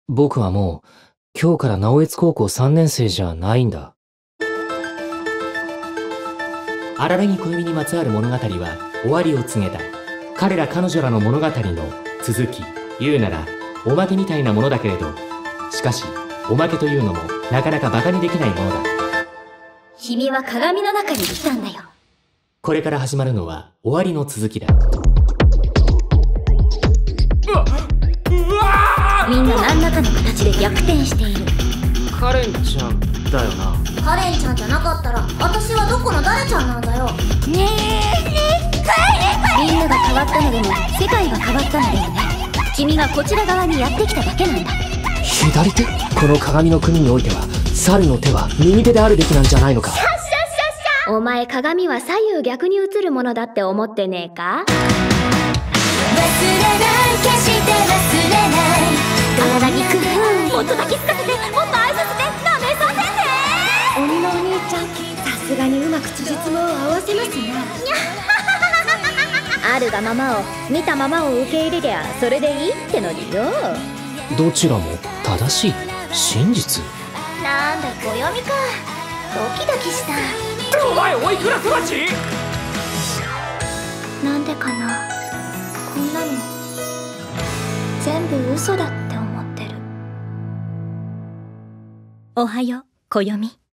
僕はもう、今日から直江津高校3年生じゃないんだ。荒らぎ小指にまつわる物語は終わりを告げた。彼ら彼女らの物語の続き、言うならおまけみたいなものだけれど、しかしおまけというのもなかなかバカにできないものだ。 君は鏡の中にいたんだよ。 これから始まるのは終わりの続きだ。 みんな何らかの形で逆転している。 カレンちゃんだよな。 カレンちゃんじゃなかったら私はどこの誰ちゃんなんだよ。 ねえ、みんなが変わったのでも世界が変わったのでもね。君がこちら側にやってきただけなんだ。 左手？この鏡の国においては猿の手は右手であるべきなんじゃないのか。 お前鏡は左右逆に映るものだって思ってねえか？ 忘れない決して忘れない体に工夫もっと抱きつかせて、もっと愛させて、舐めさせて。鬼のお兄ちゃん、さすがにうまく辻褄を合わせますな。あるがままを見たままを受け入れりゃそれでいいってのによ。 どちらも正しい真実。 なんだ暦か。ドキドキした。 お前おいくら育ち？ なんでかな、こんなの全部嘘だって思ってる。 おはよう、暦。